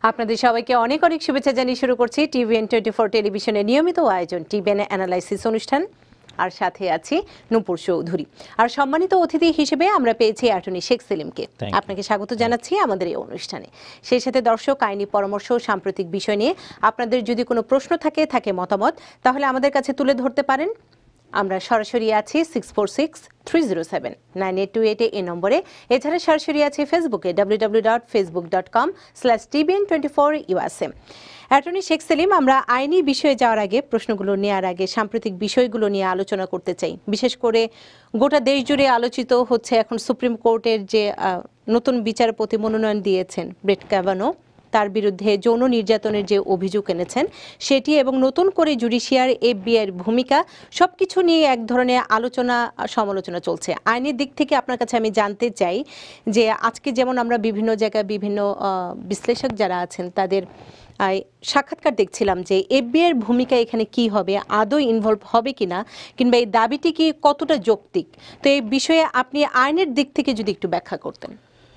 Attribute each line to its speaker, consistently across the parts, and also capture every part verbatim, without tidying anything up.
Speaker 1: আপনাদের সবাইকে অনেক অনেক শুভেচ্ছা জানিয়ে শুরু করছি টিভিএন টোয়েন্টি ফোর টেলিভিশনের নিয়মিত আয়োজন টিভিএন অ্যানালাইসিস অনুষ্ঠান। আর সাথে আছি নূপুর চৌধুরী। আর সম্মানিত অতিথি হিসেবে আমরা পেয়েছি অ্যাটর্নি শেখ সেলিমকে। আপনাকে স্বাগত জানাচ্ছি আমাদের এই অনুষ্ঠানে। সেই সাথে দর্শক, আইনি পরামর্শ, সাম্প্রতিক বিষয় নিয়ে আপনাদের যদি কোনো প্রশ্ন থাকে থাকে মতামত, তাহলে আমাদের কাছে তুলে ধরতে পারেন। আমরা সরাসরি আছি six four six three zero seven nine eight two eight এই নম্বরে। এছাড়া সরাসরি আছে ফেসবুকে W W W dot Facebook dot com slash TVN twenty four USA. Attorney Sheikh Selim, আমরা আইনি বিষয়ে যাওয়ার আগে, প্রশ্নগুলো নেওয়ার আগে সাম্প্রতিক বিষয়গুলো নিয়ে আলোচনা করতে চাই। বিশেষ করে গোটা দেশ জুড়ে আলোচিত হচ্ছে এখন সুপ্রিম কোর্টের যে নতুন বিচারপতি মনোনয়ন দিয়েছেন ব্রেট ক্যাভানো, তার বিরুদ্ধে যৌন নির্যাতনের যে অভিযোগ এনেছেন সেটি, এবং নতুন করে জুডিশিয়ার এফবিআইয়ের ভূমিকা, সবকিছু নিয়ে এক ধরনের আলোচনা সমালোচনা চলছে। আইনের দিক থেকে আপনার কাছে আমি জানতে চাই যে আজকে যেমন আমরা বিভিন্ন জায়গায় বিভিন্ন বিশ্লেষক যারা আছেন তাদের সাক্ষাৎকার দেখছিলাম যে এফবিআইয়ের ভূমিকা এখানে কি হবে, আদৌ ইনভলভ হবে কিনা, কিংবা এই দাবিটি কি কতটা যৌক্তিক। তো এই বিষয়ে আপনি আইনের দিক থেকে যদি একটু ব্যাখ্যা করতেন।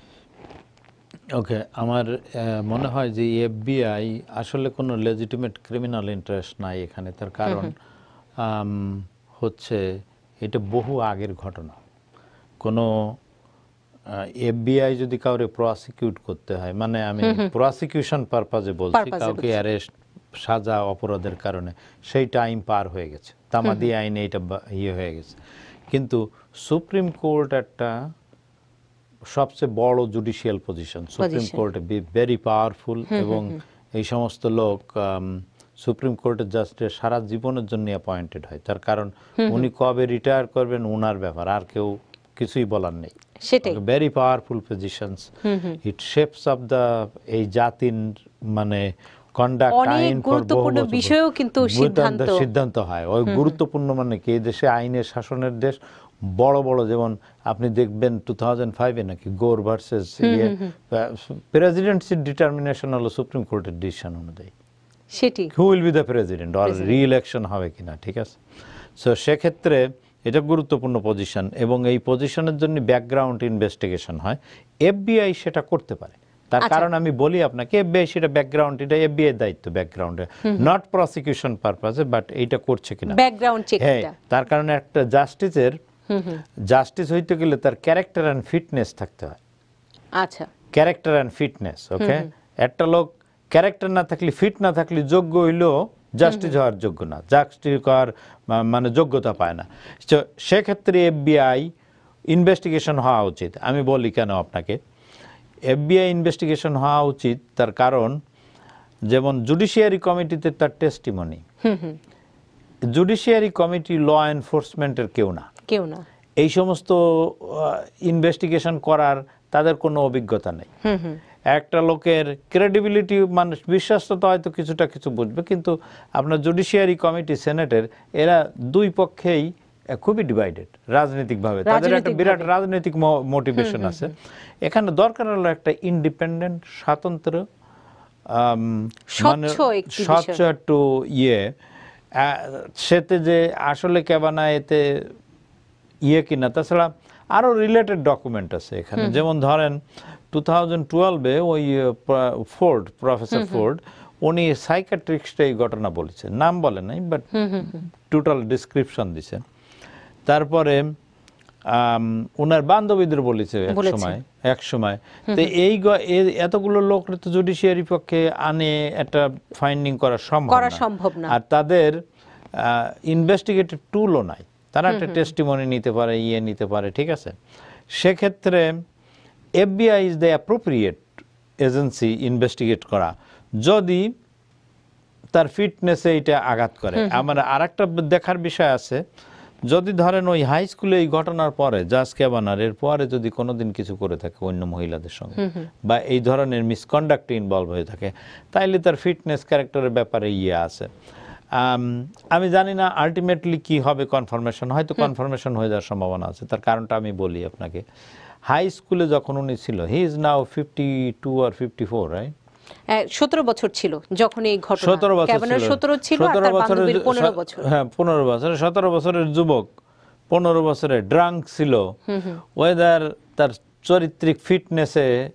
Speaker 2: ওকে, আমার মনে হয় যে এফবিআই আসলে কোনো লেজিটিমেট ক্রিমিনাল ইন্টারেস্ট নাই এখানে। তার কারণ হচ্ছে এটা বহু আগের ঘটনা। কোনো এফবিআই যদি কাউরে প্রসিকিউট করতে হয়, মানে আমি প্রসিকিউশন পারপাজে বলছি, কাউকে অ্যারেস্ট, সাজা অপরাধের কারণে, সেই টাইম পার হয়ে গেছে, তামাদি আইনে এটা ইয়ে হয়ে গেছে। কিন্তু সুপ্রিম কোর্ট একটা সবচেয়ে বড় judicial position, supreme court very powerful, এবং এই সমস্ত লোক সুপ্রিম কোর্টের জাস্টিস সারা জীবনের জন্য অ্যাপয়েন্টেড হয়। তার কারণ উনি কবে রিটায়ার করবেন ওনার ব্যাপার, আর কেউ কিছুই বলার নেই। Very powerful positions, it shapes of the এই জাতির মানে কন্ডাক্ট, আইন,
Speaker 1: গুরুত্বপূর্ণ বিষয়ও কিন্তু
Speaker 2: সিদ্ধান্ত হয়। ওই গুরুত্বপূর্ণ মানে কি, এই দেশে আইনের শাসনের দেশ। বড় বড় যেমন আপনি দেখবেন টু থাউজেন্ড ফাইভে নাকি গোর ভার্সেস প্রেসিডেন্সির ডিটারমিনেশন হলো সুপ্রিম কোর্টের ডিসিশন অনুযায়ী
Speaker 1: সেটি
Speaker 2: who will be the president, আর রি-ইলেকশন হবে কিনা, ঠিক আছে। সো সেক্ষেত্রে এটা গুরুত্বপূর্ণ পজিশন, এবং এই পজিশনের জন্য ব্যাকগ্রাউন্ড ইনভেস্টিগেশন হয়। এফবিআই সেটা করতে পারে। তার কারণ আমি বলি আপনাকে, এফবিআই সেটা ব্যাকগ্রাউন্ড, এটা এফবিআই দায়িত্ব ব্যাকগ্রাউন্ডে, নট প্রসিকিউশন পারপাসে, বাট এইটা করছে কিনা
Speaker 1: ব্যাকগ্রাউন্ড চেক।
Speaker 2: হ্যাঁ, তার কারণে একটা জাস্টিসের জাস্টিস হইতে গেলে তার ক্যারেক্টার অ্যান্ড ফিটনেস থাকতে হয়।
Speaker 1: আচ্ছা,
Speaker 2: ক্যারেক্টার অ্যান্ড ফিটনেস। ওকে, একটা লোক ক্যারেক্টার না থাকলে, ফিট না থাকলে, যোগ্য হইলেও জাস্টিস হওয়ার যোগ্য না, জাস্টিস হওয়ার মানে যোগ্যতা পায় না। সেক্ষেত্রে এফবিআই ইনভেস্টিগেশন হওয়া উচিত। আমি বলি কেন আপনাকে এফবিআই ইনভেস্টিগেশন হওয়া উচিত, তার কারণ যেমন জুডিশিয়ারি কমিটিতে তার টেস্টিমনি, জুডিশিয়ারি কমিটি ল এনফোর্সমেন্টের কেউ না
Speaker 1: কেউ না
Speaker 2: এই সমস্ত ইনভেস্টিগেশন করার তাদের কোনো অভিজ্ঞতা নেই। একটা লোকের ক্রেডিবিলিটি, মানুষ বিশ্বস্ততা হয়তো কিছুটা কিছু বুঝবে, কিন্তু আপনার জুডিশিয়ারি কমিটি, সেনেটের, এরা দুই পক্ষেই খুবই ডিভাইডেড রাজনৈতিকভাবে, তাদের একটা বিরাট রাজনৈতিক মোটিভেশন আছে। এখানে দরকার হলো একটা ইন্ডিপেন্ডেন্ট, স্বতন্ত্র, মানে স্বচ্ছ একটু ইয়ে, সেতে যে আসলে কেবানা এতে ইয়ে কিনা। তাছাড়া আরও রিলেটেড ডকুমেন্ট আছে এখানে, যেমন ধরেন টু থাউজেন্ড টুয়েলভে ওই ফোর্ড, প্রফেসর ফোর্ড, উনি সাইকিয়াট্রিস্টে এই ঘটনা বলেছেন, নাম বলে নাই, বাট টোটাল ডিসক্রিপশন দিছেন। তারপরে ওনার বান্ধবীদের বলেছে এক সময় এক সময় তো এই এতগুলো লোক তো জুডিশিয়ারি পক্ষে আনে একটা ফাইন্ডিং করা সম্ভব না, আর তাদের ইনভেস্টিগেটিভ টুলও নাই, তারা একটা টেস্টিমনি নিতে পারে, ইয়ে নিতে পারে, ঠিক আছে। সেক্ষেত্রে FBI is the appropriate agency investigate করা, যদি তার ফিটনেসে এটা আঘাত করে। আমার আর একটা দেখার বিষয় আছে, যদি ধরেন ওই হাই স্কুলে এই ঘটনার পরে জাজ ক্যাভানার এর পরে যদি কোনোদিন কিছু করে থাকে অন্য মহিলাদের সঙ্গে, বা এই ধরনের মিসকন্ডাক্টে ইনভলভ হয়ে থাকে, তাইলে তার ফিটনেস ক্যারেক্টারের ব্যাপারে ইয়ে আছে। আমি জানি না আলটিমেটলি কি হবে, কনফার্মেশন, হয়তো কনফার্মেশন হয়ে যাওয়ার সম্ভাবনা আছে। তার কারণটা আমি বলি আপনাকে, হাই স্কুলে যখন উনি ছিল, he is now fifty two আর ফিফটি ফোর, রাইট?
Speaker 1: সতেরো বছর ছিল যখন এই ঘটনা,
Speaker 2: সতেরো বছর
Speaker 1: সতেরো ছিল, আর তার বান্ধবীর পনেরো বছর।
Speaker 2: হ্যাঁ, পনেরো বছর, সতেরো বছরের যুবক, পনেরো বছরে ড্রাঙ্ক ছিল, ওয়েদার তার চরিত্রিক ফিটনেসে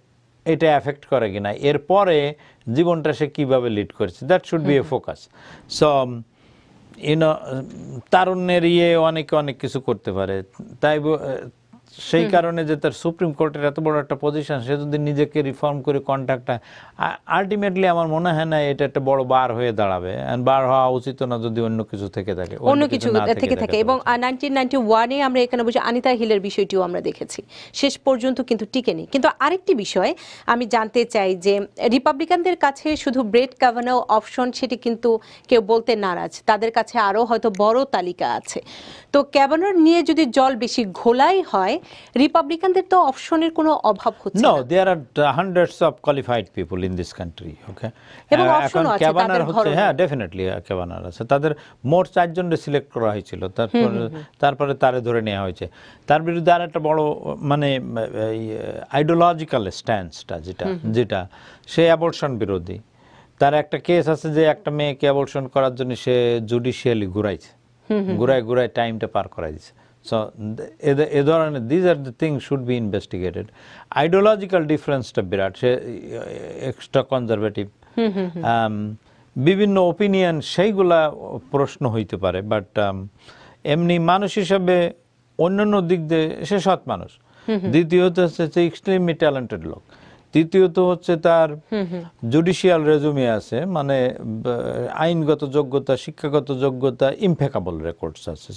Speaker 2: এটা এফেক্ট করে কিনা, এরপরে জীবনটা সে কিভাবে লিড করেছে, that should be a focus. So you know তারুণ্যের ইয়ে অনেকে অনেক কিছু করতে পারে, তাই সেই কারণে যে তার সুপ্রিম কোর্টের এত বড় একটা পজিশন, সে যদি নিজেকে রিফর্ম করে কন্ট্যাক্টটা, আলটিমেটলি আমার মনে হয় না এটা একটা বড় বার হয়ে দাঁড়াবে। বার হওয়া উচিত না যদি অন্য কিছু থেকে থাকে,
Speaker 1: অন্য কিছু থেকে থাকে। এবং নাইনটিন নাইনটি ওয়ানে আমরা এখানে বসে আনিতা হিলের বিষয়টিও আমরা দেখেছি, শেষ পর্যন্ত কিন্তু টিকেনি। কিন্তু আরেকটি বিষয় আমি জানতে চাই যে রিপাবলিকানদের কাছে শুধু ব্রেট কাভানাও অপশন, সেটি কিন্তু কেউ বলতে নারাজ, তাদের কাছে আরও হয়তো বড় তালিকা আছে। তো ক্যাভানার নিয়ে যদি জল বেশি ঘোলাই হয়, রিপাবলিকানদের তো অপশনের কোনো অভাব হচ্ছে না।
Speaker 2: No, there are hundreds of qualified people in this country, okay?
Speaker 1: এবং
Speaker 2: এখন
Speaker 1: অপশনও আছে
Speaker 2: ক্যাভানার
Speaker 1: তাদের
Speaker 2: হচ্ছে,
Speaker 1: ঘরোয়া।
Speaker 2: হ্যাঁ ডেফিনেটলি ক্যাভানার আছে, তাদের মোট চারজনকে সিলেক্ট করা হয়েছিল, তারপরে তারপরে তারে ধরে নেওয়া হয়েছে। তার বিরুদ্ধে আর একটা বড় মানে আইডিওলজিক্যাল স্ট্যান্সটা যেটা যেটা সে অ্যাবর্শন বিরোধী। তার একটা কেস আছে যে একটা মেয়েকে অ্যাবর্শন করার জন্য সে জুডিশিয়ালি ঘুরাইছে, ঘুরায় ঘুরায় টাইমটা পার করাই দিছে। সো এ ধরনের these are the thing should be investigated. Ideological ডিফারেন্সটা বিরাট, সে এক্সট্রা কনজারভেটিভ, বিভিন্ন ওপিনিয়ন, সেইগুলা প্রশ্ন হইতে পারে, বাট এমনি মানুষ হিসাবে অন্যান্য দিক দিয়ে সে সৎ মানুষ। দ্বিতীয়ত হচ্ছে এক্সট্রিমলি ট্যালেন্টেড লোক। তৃতীয়ত হচ্ছে তার জুডিশিয়াল রেজুমে আছে, মানে আইনগত যোগ্যতা, শিক্ষাগত যোগ্যতা, ইমপেকাবল রেকর্ডস আছে।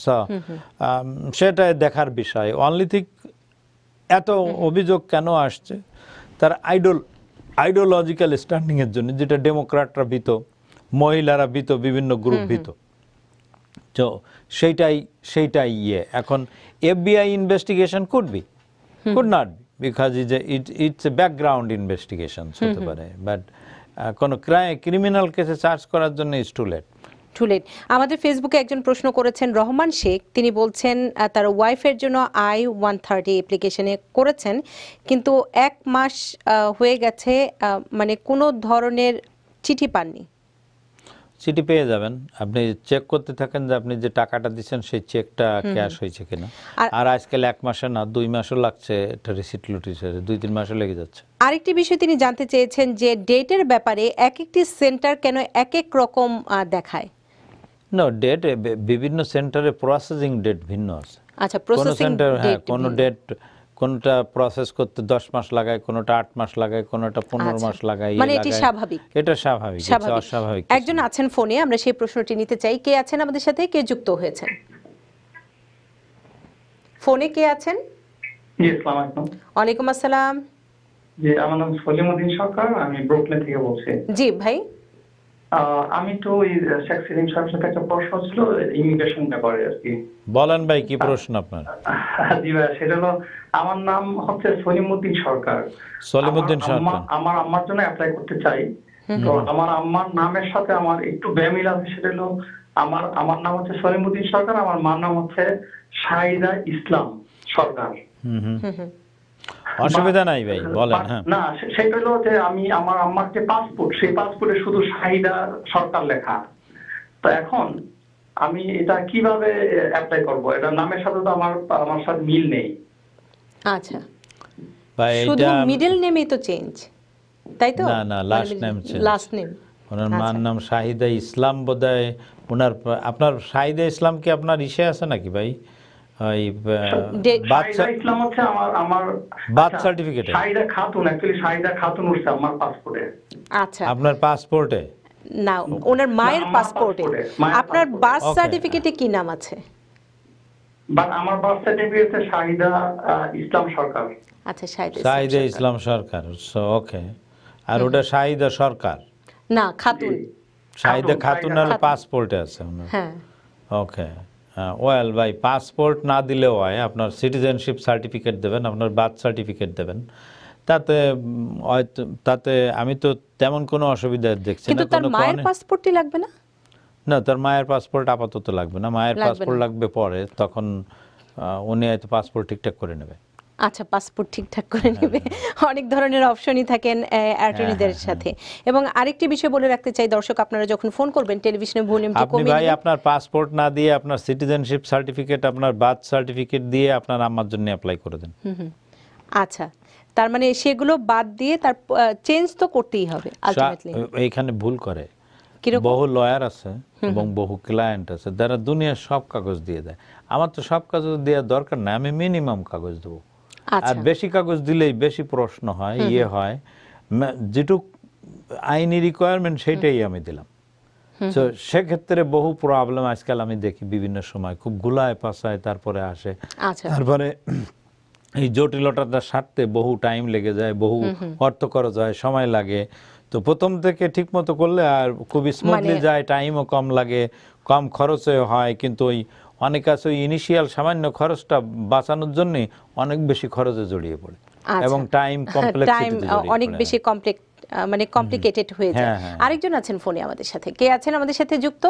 Speaker 2: সেটা দেখার বিষয়। অনলি থিক এত অভিযোগ কেন আসছে, তার আইডল আইডিওলজিক্যাল স্ট্যান্ডিংয়ের জন্য, যেটা ডেমোক্র্যাটরা ভীত, মহিলারা ভীত, বিভিন্ন গ্রুপ ভীত। তো সেইটাই সেইটাই ইয়ে। এখন FBI investigation could be, could not be, because it's a, it, it's a background investigation হতে পারে, বাট কোন ক্রিমিনাল কেসে চার্জ করার জন্য is too late.
Speaker 1: Too late. আমাদের ফেসবুকে একজন প্রশ্ন করেছেন, রহমান শেখ, তিনি বলছেন আহ, তার ওয়াইফের জন্য আই ওয়ান থার্টি অ্যাপ্লিকেশনে করেছেন, কিন্তু এক মাস আহ, হয়ে গেছে, আহ, মানে কোনো ধরনের চিঠি পাননি।
Speaker 2: চিঠি পেয়ে যাবেন, আপনি চেক করতে থাকেন যে আপনি যে টাকাটা দিচ্ছেন সেই চেকটা ক্যাশ হয়েছে কিনা। আর আজকাল এক মাসে না, দুই মাসও লাগছে এটা রিসিট লুটিসের, দুই তিন মাসও লেগে যাচ্ছে।
Speaker 1: আরেকটি বিষয় তিনি জানতে চেয়েছেন যে ডেটের ব্যাপারে এক একটি সেন্টার কেন এক এক রকম আহ, দেখায়।
Speaker 2: নো, ডেট বিভিন্ন সেন্টারে প্রসেসিং ডেট ভিন্ন আছে।
Speaker 1: আচ্ছা,
Speaker 2: কোন
Speaker 1: প্রসেসিং
Speaker 2: সেন্টার, হ্যাঁ,
Speaker 1: ডেট
Speaker 2: কোন ডেট, কোনটা প্রসেস করতে দশ মাস লাগায়, কোনটা আট মাস লাগায়, কোনটা পনেরো মাস লাগায়।
Speaker 1: মানে এটি স্বাভাবিক,
Speaker 2: এটা স্বাভাবিক, অস্বাভাবিক।
Speaker 1: একজন আছেন ফোনে, আমরা সেই প্রশ্নটি নিতে চাই। কে আছেন আমাদের সাথে, কে যুক্ত হয়েছেন ফোনে, কে আছেন?
Speaker 3: জি, আসসালামু আলাইকুম।
Speaker 1: ওয়ালাইকুম আসসালাম।
Speaker 3: জি, আমার নাম সলিমউদ্দিন সরকার, আমি ব্রুকলিন থেকে বলছি।
Speaker 1: জি ভাই।
Speaker 3: আহ, আমি তো ওই শেখ সেলিম সাহেবের সাথে একটা প্রশ্ন ছিল ইমিগ্রেশন ব্যাপারে আর কি।
Speaker 2: বলেন ভাই, কি প্রশ্ন আপনার?
Speaker 3: জি ভাই, সেটা হলো, আমার নাম হচ্ছে সলিমউদ্দিন সরকার।
Speaker 2: সলিমউদ্দিন
Speaker 3: আমার
Speaker 2: সরকার।
Speaker 3: আম্মা- আমার আম্মার জন্য অ্যাপ্লাই করতে চাই। তো আমার আম্মার নামের সাথে আমার একটু বেমিল আছে, সেটা হলো আমার আমার নাম হচ্ছে সলিমউদ্দিন সরকার, আমার মার নাম হচ্ছে শাহিদা ইসলাম সরকার।
Speaker 2: হুম হুম, অসুবিধা নাই ভাই, বলেন। হ্যাঁ,
Speaker 3: না, সে- সেটা হলো যে আমি আমার আম্মার যে পাসপোর্ট, সেই পাসপোর্টে শুধু শাহিদা সরকার লেখা। তো এখন আমি এটা কিভাবে অ্যাপ্লাই করব? এটা নামের সাথে তো আমার আমার সাথে মিল নেই।
Speaker 1: আচ্ছা,
Speaker 2: ভাই
Speaker 1: শুধু
Speaker 2: এটা
Speaker 1: মিডল নেমই তো চেঞ্জ, তাই তো?
Speaker 2: না না, last name change.
Speaker 1: Last name.
Speaker 2: ওনার মার নাম শাহিদা ইসলাম বোধহয়। ওনার আপনার শাহিদা ইসলাম কি আপনার ইসে আছে নাকি ভাই? ওই
Speaker 3: শাহিদা ইসলাম হচ্ছে আমার আমার
Speaker 2: বার্থ
Speaker 3: আচ্ছা,
Speaker 2: সার্টিফিকেটে।
Speaker 3: শাহিদা খাতুন, অ্যাকচুয়ালি শাহিদা খাতুন উঠছে আমার পাসপোর্টে।
Speaker 1: আচ্ছা,
Speaker 2: আপনার পাসপোর্টে
Speaker 1: না, ওনার মায়ের
Speaker 3: আমার
Speaker 1: পাসপোর্টে।
Speaker 3: পাসপোর্টে, মায়ের
Speaker 1: আপনার
Speaker 3: পাসপোর্টে।
Speaker 1: Birth
Speaker 2: Okay.
Speaker 1: সার্টিফিকেটে কি নাম আছে?
Speaker 3: বাট আমার বার্থ সার্টিফিকেটে শাহিদা আহ, ইসলাম সরকার।
Speaker 1: আচ্ছা, শাহিদা
Speaker 2: শাহিদা
Speaker 1: সরকার।
Speaker 2: ইসলাম সরকার। ওকে, আর ওটা শাহিদা সরকার,
Speaker 1: না, খাতুন।
Speaker 2: শাহিদা
Speaker 3: খাতুন,
Speaker 2: খাতুন
Speaker 3: শাহিদা
Speaker 2: হলে
Speaker 1: খাতুন।
Speaker 2: পাসপোর্টে আছে ওনার।
Speaker 1: হ্যাঁ,
Speaker 2: ওকে, ওয়েল ভাই, পাসপোর্ট না দিলেও হয়, আপনার সিটিজেনশিপ সার্টিফিকেট দেবেন, আপনার বার্থ সার্টিফিকেট দেবেন, তাতে উম, হয়তো তাতে আমি তো তেমন কোনো অসুবিধা দেখছি না।
Speaker 1: কিন্তু তার
Speaker 2: কোনো
Speaker 1: মায়ের
Speaker 2: কারণে-
Speaker 1: পাসপোর্টই লাগবে না?
Speaker 2: না, তার মায়ের পাসপোর্ট আপাতত লাগবে না, মায়ের
Speaker 1: লাগবে
Speaker 2: পাসপোর্ট
Speaker 1: না।
Speaker 2: লাগবে পরে, তখন আহ, উনি হয়তো পাসপোর্ট ঠিকঠাক করে নেবে।
Speaker 1: আচ্ছা, পাসপোর্ট ঠিকঠাক করে নেবে। অনেক ধরনের অপশনই থাকেন অ্যাটর্নিদের সাথে। এবং আরেকটি বিষয় বলে রাখতে চাই, দর্শক, আপনারা যখন ফোন করবেন টেলিভিশনে ভলিউমটি
Speaker 2: আপনি
Speaker 1: কমিয়ে
Speaker 2: ভাই
Speaker 1: দিবেন।
Speaker 2: আপনার পাসপোর্ট না দিয়ে আপনার সিটিজেনশিপ সার্টিফিকেট, আপনার বার্থ সার্টিফিকেট দিয়ে আপনার আম্মার জন্য অ্যাপ্লাই করে দেন।
Speaker 1: আচ্ছা, তার মানে সেগুলো বাদ দিয়ে তার চেঞ্জ তো করতেই হবে আলটিমেটলি।
Speaker 2: এইখানে ভুল করে
Speaker 1: কিরকম?
Speaker 2: বহু লয়ার আছে এবং বহু ক্লায়েন্ট আছে যারা দুনিয়ার সব কাগজ দিয়ে দেয়। আমার তো সব কাগজ দেওয়ার দরকার নাই, আমি মিনিমাম কাগজ দেবো। আর বেশি কাগজ দিলেই বেশি প্রশ্ন হয়, ইয়ে হয়। যেটুক আইনি রিকোয়ারমেন্ট সেইটাই আমি দিলাম। তো সেক্ষেত্রে বহু প্রবলেম আজকাল আমি দেখি বিভিন্ন সময়, খুব গুলায় পাশায় তারপরে আসে। তারপরে এই জটিলতাটা সারতে বহু টাইম লেগে যায়, বহু অর্থ খরচ হয়, সময় লাগে। তো প্রথম থেকে ঠিক মতো করলে আর খুব স্মুথলি যায়, টাইমও কম লাগে, কম খরচে হয়। কিন্তু ওই অনেক আছে ওই ইনিশিয়াল সামান্য খরচটা বাঁচানোর জন্য অনেক বেশি খরচে জড়িয়ে পড়ে এবং টাইম কমপ্লেক্সিটি
Speaker 1: অনেক বেশি কমপ্লেক্স মানে কমপ্লিকেটেড হয়ে যায়। আরেকজন আছেন ফোনে আমাদের সাথে, কে আছেন আমাদের সাথে যুক্ত?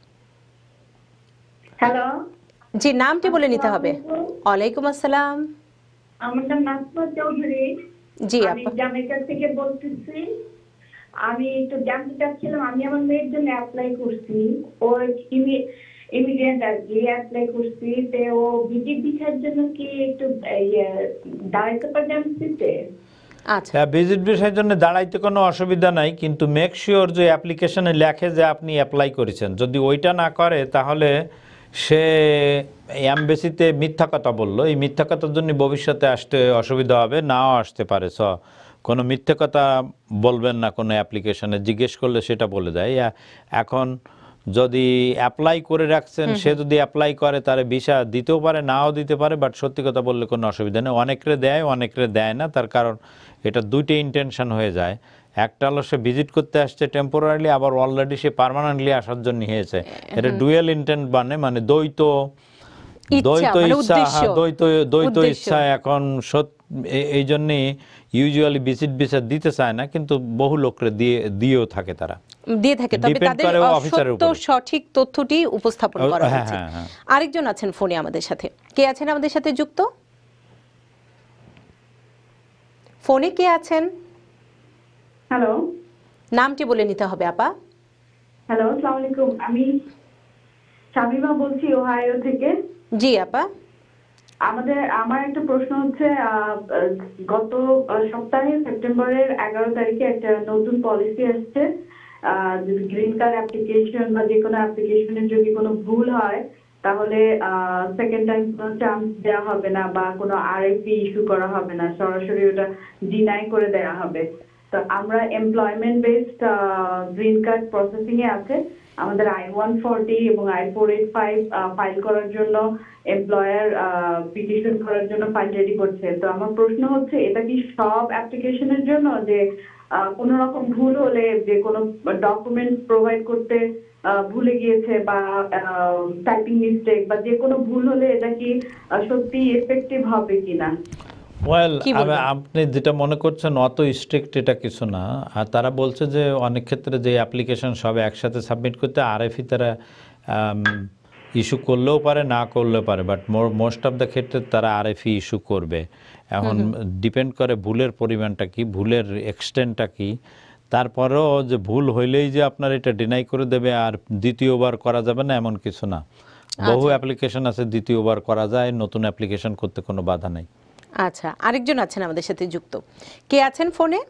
Speaker 4: হ্যালো,
Speaker 1: জি, নামটি বলে নিতে হবে। ওয়ালাইকুম আসসালাম।
Speaker 4: আমার নাম নাজমা চৌধুরী।
Speaker 1: জি
Speaker 4: আমি
Speaker 1: আপা,
Speaker 4: জামাইকা থেকে বলতেছি। আমি একটু জানতে চাচ্ছিলাম, আমি আমার মেয়ের জন্য অ্যাপ্লাই করছি, ও ইমিগ্রেন্ট আর কি অ্যাপ্লাই করছি, তে ও ভিজিট ভিসার জন্য কি একটু দাঁড়াইতে পারবে এমসিতে?
Speaker 2: আচ্ছা, ভিজিট ভিসার জন্য দাঁড়াইতে কোনো অসুবিধা নাই, কিন্তু মেক শিওর যে অ্যাপ্লিকেশনে লেখে যে আপনি অ্যাপ্লাই করেছেন। যদি ওইটা না করে তাহলে সে এমবেসিতে মিথ্যা কথা বললো, এই মিথ্যা কথার জন্য ভবিষ্যতে আসতে অসুবিধা হবে, নাও আসতে পারে। স কোনো মিথ্যা কথা বলবেন না কোনো অ্যাপ্লিকেশনে, জিজ্ঞেস করলে সেটা বলে দেয়। এখন যদি অ্যাপ্লাই করে রাখছেন, সে যদি অ্যাপ্লাই করে তাহলে ভিসা দিতেও পারে, নাও দিতে পারে, বাট সত্যি কথা বললে কোনো অসুবিধা নেই। অনেকরে দেয়, অনেকরে দেয় না। তার কারণ এটা দুইটা ইন্টেনশন হয়ে যায়। একটা হলো সে ভিজিট করতে আসছে টেম্পোরারিলি, আবার অলরেডি সে পার্মানেন্টলি আসার জন্য হয়েছে। এটা ডুয়েল ইন্টেন্ট মানে মানে দ্বৈত দ্বৈত ইচ্ছা, দ্বৈত দ্বৈত ইচ্ছা। এখন এই জন্যে ইউজুয়ালি ভিজিট ভিসা দিতে চায় না, কিন্তু বহু লোকরে দিয়ে দিয়েও থাকে, তারা
Speaker 1: দিয়ে থাকে, তবে তাদের সত্য সঠিক তথ্যটি উপস্থাপন করা হচ্ছে। আরেকজন আছেন ফোনে আমাদের সাথে, কে আছেন আমাদের সাথে যুক্ত? ফোনে কে আছেন?
Speaker 4: হ্যালো,
Speaker 1: নামটি বলে নিতে হবে আপা।
Speaker 4: হ্যালো, আসসালামু আলাইকুম। আমি শামিমা বলছি ওহাইও থেকে।
Speaker 1: জি আপা,
Speaker 4: আমাদের আমার একটা প্রশ্ন হচ্ছে, গত সপ্তাহে সেপ্টেম্বরের এগারো তারিখে একটা নতুন পলিসি আসছে, গ্রিন কার্ড অ্যাপ্লিকেশন বা যে কোনো অ্যাপ্লিকেশনের যদি কোনো ভুল হয় তাহলে সেকেন্ড টাইম কোনো চান্স দেওয়া হবে না বা কোনো আরএফপি ইস্যু করা হবে না, সরাসরি ওটা ডিনাই করে দেওয়া হবে। তো আমরা employment based green card processing এ আছে, আমাদের আই ওয়ান ফোরটি এবং I four eight five file করার জন্য এমপ্লয়ার পিটিশন করার জন্য ফাইল রেডি করছে। তো আমার প্রশ্ন হচ্ছে, এটা কি সব অ্যাপ্লিকেশনের জন্য, যে কোনো রকম ভুল হলে, যে কোনো ডকুমেন্ট প্রোভাইড করতে ভুলে গিয়েছে বা টাইপিং মিস্টেক বা যে কোনো ভুল হলে এটা কি সত্যি এফেক্টিভ হবে কিনা?
Speaker 2: ওয়েল, আপনি যেটা মনে করছেন অত স্ট্রিক্ট এটা কিছু না। আর তারা বলছে যে অনেক ক্ষেত্রে যে অ্যাপ্লিকেশন সব একসাথে সাবমিট করতে আরএফই তারা ইস্যু করলেও পারে, না করলেও পারে, বাট মোস্ট অফ দ্য ক্ষেত্রে তারা আরএফই ইস্যু করবে। এখন ডিপেন্ড করে ভুলের পরিমাণটা কি, ভুলের এক্সটেন্টটা কি। তারপরেও যে ভুল হইলেই যে আপনার এটা ডিনাই করে দেবে আর দ্বিতীয়বার করা যাবে না এমন কিছু না। বহু অ্যাপ্লিকেশন আছে দ্বিতীয়বার করা যায়, নতুন অ্যাপ্লিকেশন করতে কোনো বাধা নেই।
Speaker 1: আচ্ছা, আরেকজন আছেন আমাদের সাথে যুক্ত, কে আছেন ফোনে?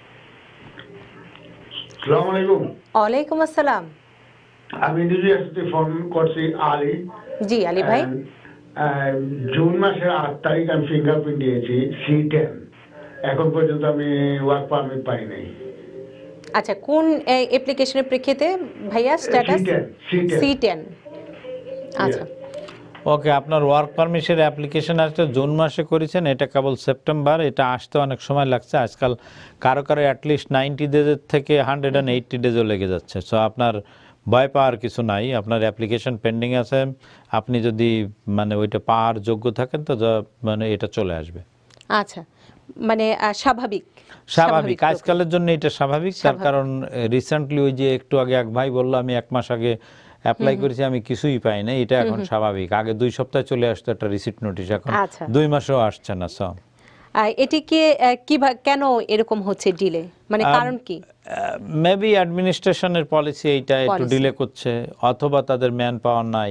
Speaker 5: আসসালামু আলাইকুম।
Speaker 1: ওয়ালাইকুম আসসালাম।
Speaker 5: আমি নিউজিল্যান্ড থেকে ফোন করছি, আলী।
Speaker 1: জি আলী ভাই।
Speaker 5: জুন মাসের আট তারিখ আমি ফিঙ্গারপ্রিন্ট দিয়েছি, সি টেন। এখন পর্যন্ত আমি ওয়ার্ক পারমিট পাই নাই।
Speaker 1: আচ্ছা, কোন অ্যাপ্লিকেশনের প্রেক্ষিতে ভাইয়া স্ট্যাটাস? C ten. আচ্ছা,
Speaker 2: ওকে, আপনার ওয়ার্ক পারমিটের অ্যাপ্লিকেশন আসতে জুন মাসে করেছেন, এটা কেবল সেপ্টেম্বর, এটা আসতে অনেক সময় লাগছে। আজকাল কারো কারো অ্যাটলিস্ট নাইনটি ডেজের থেকে হান্ড্রেড অ্যান্ড এইটটি ডেজও লেগে যাচ্ছে। সো আপনার ভয় পাওয়ার কিছু নাই, আপনার অ্যাপ্লিকেশন পেন্ডিং আছে। আপনি যদি মানে ওইটা পাওয়ার যোগ্য থাকেন তো মানে এটা চলে আসবে।
Speaker 1: আচ্ছা, মানে স্বাভাবিক
Speaker 2: স্বাভাবিক আজকালের জন্য এটা স্বাভাবিক। তার কারণ রিসেন্টলি ওই যে একটু আগে এক ভাই বললো আমি এক মাস আগে অ্যাপ্লাই করেছি, আমি কিছুই পাই না, এটা এখন স্বাভাবিক। আগে দুই সপ্তাহ চলে আসতো একটা রিসিট নোটিশ, এখন দুই মাসও আসছে না। সব
Speaker 1: এটিকে কিভাবে কেন এরকম হচ্ছে ডিলে, মানে কারণ কি?
Speaker 2: মেবি অ্যাডমিনিস্ট্রেশনের পলিসি এইটা একটু ডিলে করছে, অথবা তাদের ম্যান পাওয়ার নাই,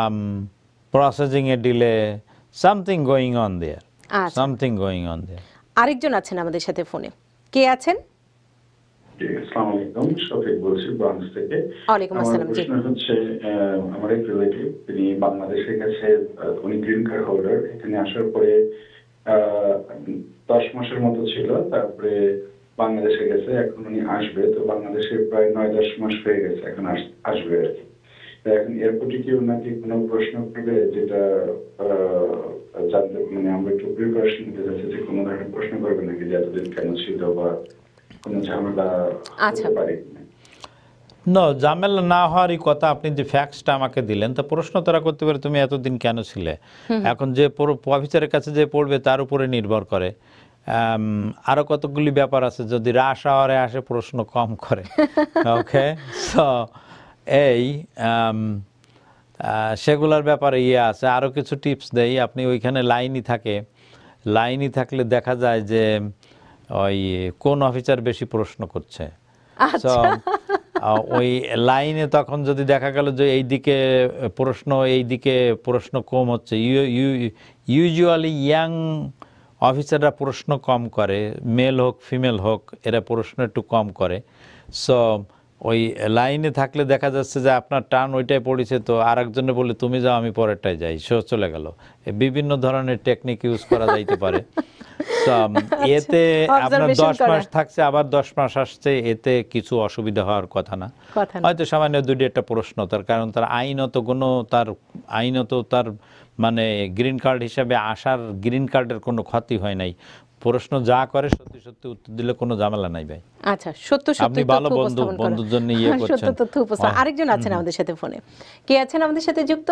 Speaker 2: প্রসেসিং এ delay, something going on there, something going on there.
Speaker 1: আরেকজন আছেন আমাদের সাথে ফোনে। কে আছেন?
Speaker 6: আসসালামু আলাইকুম, শফিক বলছি ব্রাঞ্চ থেকে।
Speaker 1: ওয়ালাইকুম
Speaker 6: আমার
Speaker 1: আসসালাম। জি
Speaker 6: প্রশ্ন হচ্ছে, আহ, আমার এক রিলেটিভ, তিনি বাংলাদেশের কাছে, আহ, উনি গ্রিন কার্ড হোল্ডার। এখানে আসার পরে আহ, দশ মাসের মতো ছিল, তারপরে বাংলাদেশে গেছে, এখন উনি আসবে। তো বাংলাদেশে প্রায় নয় দশ মাস হয়ে গেছে, এখন আস- আসবে আর কি। তো এখন এরপরে কি ওনাকে কোনো প্রশ্ন করবে, যেটা আহ, জানতে, মানে আমরা একটু প্রিপারেশন নিতে চাচ্ছি যে কোনো ধরনের প্রশ্ন করবে নাকি, যে এতদিন কেন ছিল বা কোনো ঝামেলা
Speaker 1: আচ্ছা।
Speaker 6: হতে পারে কিনা?
Speaker 2: না, ঝামেলা না হওয়ারই কথা। আপনি যে ফ্যাক্টসটা আমাকে দিলেন, তা প্রশ্ন তারা করতে পারে তুমি এতদিন কেন ছিলে। এখন যে অফিসারের কাছে যে পড়বে তার উপরে নির্ভর করে। আম, আরো কতগুলি ব্যাপার আছে, যদি রাশ আওয়ারে আসে প্রশ্ন কম করে। ওকে, সো এই আম, আহ, সেগুলোর ব্যাপারে ইয়ে আছে। আরো কিছু টিপস দেই। আপনি ওইখানে লাইনই থাকে, লাইনই থাকলে দেখা যায় যে ওই কোন অফিসার বেশি প্রশ্ন করছে। So, আহ, ওই লাইনে তখন যদি দেখা গেল যে এইদিকে প্রশ্ন এইদিকে প্রশ্ন কম হচ্ছে, ইউজুয়ালি ইয়াং অফিসাররা প্রশ্ন কম করে, মেল হোক ফিমেল হোক, এরা প্রশ্ন একটু কম করে। সো ওই লাইনে থাকলে দেখা যাচ্ছে যে আপনার টার্ন ওইটাই পড়েছে, তো আর একজনে বলে তুমি যাও আমি পরেরটায় যাই, সে চলে গেল। বিভিন্ন ধরনের টেকনিক ইউজ করা যাইতে পারে। So, এতে আপনার
Speaker 1: Observation
Speaker 2: দশ
Speaker 1: করা।
Speaker 2: মাস থাকছে, আবার দশ মাস আসছে, এতে কিছু অসুবিধা হওয়ার কথা না।
Speaker 1: কথা না।
Speaker 2: হয়তো সামান্য দুটি একটা প্রশ্ন, তার কারণ তার আইনত কোনো তার আইনত তার মানে গ্রিন কার্ড হিসাবে আসার গ্রিন কার্ডের কোনো ক্ষতি হয় নাই। প্রশ্ন যা করে সত্যি সত্যি উত্তর দিলে কোনো ঝামেলা নাই ভাই।
Speaker 1: আচ্ছা, সত্য সত্য
Speaker 2: আপনি ভালো বন্ধু, বন্ধুর জন্য ইয়ে
Speaker 1: সত্য
Speaker 2: করছেন।
Speaker 1: তথ্য উপস্থাপন। আরেকজন আছেন আমাদের সাথে ফোনে। কে আছেন আমাদের সাথে যুক্ত?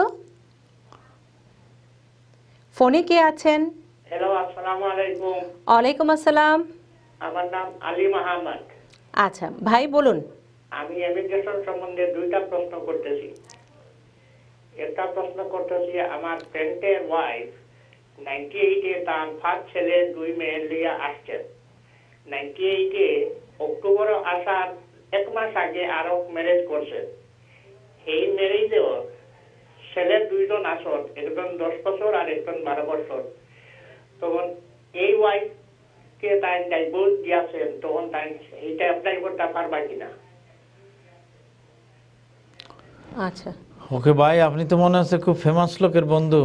Speaker 1: ফোনে কে আছেন?
Speaker 7: হ্যালো, আসসালামু আলাইকুম।
Speaker 1: ওয়ালাইকুম আসসালাম।
Speaker 7: আমার নাম আলী মাহমুদ।
Speaker 1: আচ্ছা ভাই বলুন।
Speaker 7: আমি ইমিগ্রেশন সম্বন্ধে দুইটা প্রশ্ন করতেছি। একটা প্রশ্ন করতেছি, আমার ফ্রেন্ডের ওয়াইফ নাইনটি এইটে তার ফার্স্ট ছেলে দুই মেয়ে লিয়ে আসছেন। নাইনটি এইটে অক্টোবরে আসার এক মাস আগে আরো ম্যারেজ করছেন। এই ম্যারেজেও ছেলের দুইজন আসন, একজন দশ বছর আর একজন বারো বছর। তখন এই ওয়াইফকে তাই ডাইভোর্স দিয়েছেন, তখন তাই এইটা অ্যাপ্লাই করতে পারবা কিনা?
Speaker 1: আচ্ছা
Speaker 2: ওকে ভাই, আপনি তো মনে হচ্ছে খুব ফেমাস লোকের বন্ধু।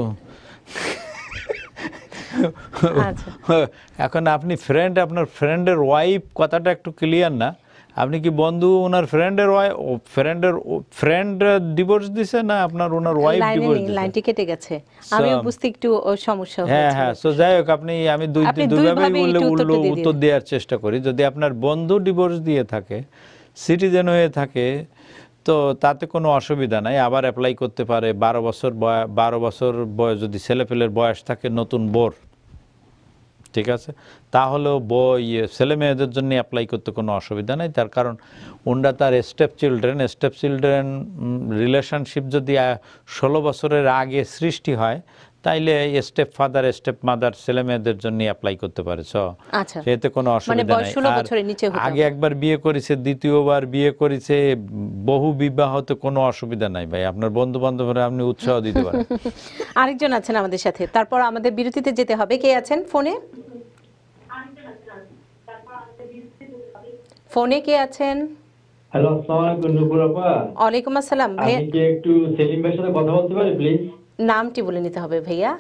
Speaker 1: আচ্ছা
Speaker 2: এখন আপনি ফ্রেন্ড, আপনার ফ্রেন্ডের ওয়াইফ কথাটা একটু ক্লিয়ার না। আপনি কি বন্ধু ওনার ফ্রেন্ডের ওয়াইফ, ফ্রেন্ডের ফ্রেন্ড ডিভোর্স দিছে না আপনার ওনার ওয়াইফ
Speaker 1: লাইনে
Speaker 2: ডিভোর্স
Speaker 1: নেই,
Speaker 2: দিছে?
Speaker 1: লাইনটি কেটে গেছে। আমিও বুঝতে একটু ও, সমস্যা
Speaker 2: হ্যাঁ
Speaker 1: হয়েছে।
Speaker 2: হ্যাঁ, সো যাই হোক, আপনি আমি দুই
Speaker 1: আপনি
Speaker 2: দুইভাবেই
Speaker 1: দুইভাবেই
Speaker 2: বললে
Speaker 1: একটু উত্তরটা দিয়ে
Speaker 2: উত্তর
Speaker 1: দিন।
Speaker 2: দেওয়ার চেষ্টা করি। যদি আপনার বন্ধু ডিভোর্স দিয়ে থাকে, সিটিজেন হয়ে থাকে, তো তাতে কোনো অসুবিধা নাই, আবার অ্যাপ্লাই করতে পারে। বারো বছর বয় বারো বছর বয়স যদি ছেলেপেলের বয়স থাকে, নতুন বোর, ঠিক আছে, তাহলেও বই ছেলে মেয়েদের জন্য অ্যাপ্লাই করতে কোনো অসুবিধা নেই। তার কারণ ওনরা তার step children, step children relationship যদি ষোলো বছরের আগে সৃষ্টি হয়, তাইলে স্টেপ ফাদার স্টেপ মাদার ছেলে মেয়েদের জন্য অ্যাপ্লাই করতে পারে। সো
Speaker 1: আচ্ছা
Speaker 2: এতে কোনো
Speaker 1: মানে
Speaker 2: অসুবিধা
Speaker 1: বয়স
Speaker 2: নেই।
Speaker 1: ষোলো
Speaker 2: আর
Speaker 1: বছরের নিচে হতে
Speaker 2: আগে
Speaker 1: হবে।
Speaker 2: একবার বিয়ে করেছে, দ্বিতীয়বার বিয়ে করেছে, বহু বিবাহতে কোনো অসুবিধা নাই ভাই। আপনার বন্ধু বান্ধবরা আপনি উৎসাহ দিতে পারেন।
Speaker 1: আরেকজন আছেন আমাদের সাথে, তারপর আমাদের বিরতিতে যেতে হবে। কে আছেন ফোনে? ফোনে কে আছেন?
Speaker 8: হ্যালো, আসসালামু আলাইকুম নূপুর আপা।
Speaker 1: ওয়ালাইকুম আসসালাম ভাইয়া।
Speaker 8: আমি কি একটু সেলিম ভাইয়ের সাথে কথা বলতে পারি প্লিজ?
Speaker 1: নামটি বলে নিতে হবে ভাইয়া।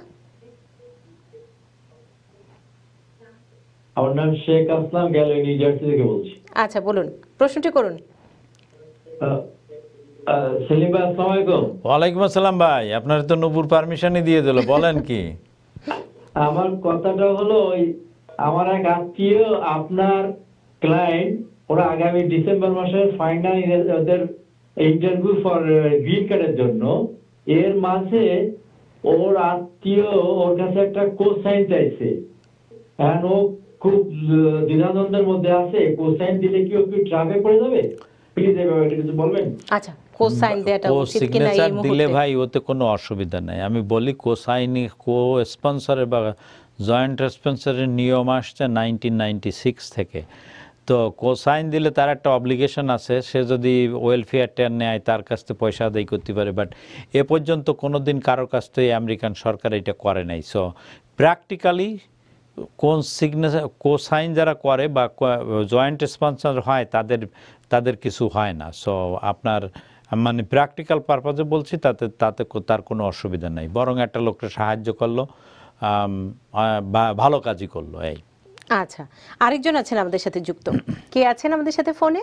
Speaker 8: আমার নাম Sheikh Aslam, gallery New Jersey থেকে বলছি।
Speaker 1: আচ্ছা বলুন, প্রশ্নটি করুন।
Speaker 8: আহ, আহ, সেলিম ভাই, আসসালামু আলাইকুম।
Speaker 2: ওয়ালাইকুম আসসালাম ভাই, আপনার তো নূপুর পারমিশনই দিয়ে দিল, বলেন কি?
Speaker 8: আমার কথাটা হলো, ওই আমার এক আত্মীয় আপনার ক্লায়েন্ট, ওরা আগামী ডিসেম্বর মাসের ফাইনাল ওদের ইন্টারভিউ ফর গ্রিন কার্ডের জন্য, এর মাঝে ওর আত্মীয় ওর কাছে একটা কোসাইন চাইছে। এখন ও খুব দ্বিধাদ্বন্দ্বের মধ্যে আছে, কোসাইন দিলে কি ও কি ট্রাফে পড়ে যাবে? প্লিজ এই ব্যাপারে কিছু বলবেন।
Speaker 1: আচ্ছা কোসাইন দেওয়াটা
Speaker 2: কো
Speaker 1: উচিত কিনা এই
Speaker 2: সিগনেচার দিলে
Speaker 1: মুহূর্তে?
Speaker 2: ভাই ওতে কোনো অসুবিধা নাই। আমি বলি কোসাইনি কো স্পন্সরের বা জয়েন্ট স্পন্সরের নিয়ম আসছে নাইনটিন নাইনটি সিক্স থেকে। তো কোসাইন দিলে তার একটা অব্লিগেশন আছে, সে যদি ওয়েলফেয়ার টেয়ার নেয় তার কাছ থেকে পয়সা আদায় করতে পারে। বাট এ পর্যন্ত কোনো দিন কারোর কাছ থেকে আমেরিকান সরকার এটা করে নাই। সো প্র্যাকটিক্যালি কোন সিগনেচার কোসাইন যারা করে বা জয়েন্ট স্পন্সর হয় তাদের তাদের কিছু হয় না। সো আপনার মানে প্র্যাকটিক্যাল পারপাজে বলছি, তাতে তাতে তার কোনো অসুবিধা নেই, বরং একটা লোককে সাহায্য করলো বা ভালো কাজই করলো এই।
Speaker 1: আচ্ছা, আরেকজন আছেন আমাদের সাথে যুক্ত। কে আছেন আমাদের সাথে ফোনে?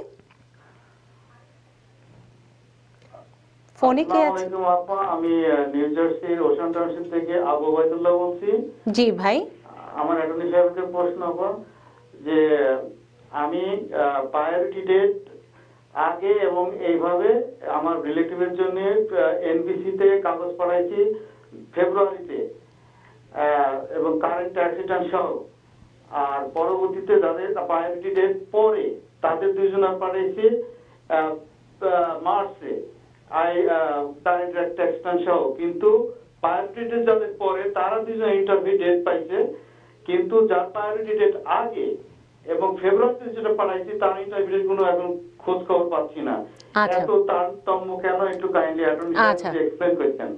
Speaker 1: ফোনে কে আছেন?
Speaker 9: আমি নিউ জার্সির ওশান টাউনশিপ থেকে আবু ওবায়দুল্লাহ বলছি।
Speaker 1: জি ভাই।
Speaker 9: আমার অ্যাটর্নি সাহেবকে প্রশ্ন যে আমি প্রায়োরিটি ডেট আগে এবং এইভাবে আমার রিলেটিভের জন্য এনবিসিতে কাগজ পাঠাইছি ফেব্রুয়ারিতে এবং কারেন্ট অ্যাক্সিডেন্ট সহ, আর পরবর্তীতে যাদের প্রায়োরিটি ডেট পরে তাদের দুইজনের পাঠাইছি মার্চে আই কারেন্ট অ্যাক্সিডেন্ট সহ, কিন্তু প্রায়োরিটি ডেট যাদের পরে তারা দুইজন ইন্টারভিউ ডেট পাইছে, কিন্তু যার প্রায়োরিটি ডেট আগে এবং ফেব্রুয়ারিতে যেটা পাঠাইছি তার ইন্টারভিউ ডেট কোনো এখন খোঁজ খবর পাচ্ছি না। এত তারতম্য কেন, একটু কাইন্ডলি অ্যাটর্নি সাহেব এক্সপ্লেইন করতেন।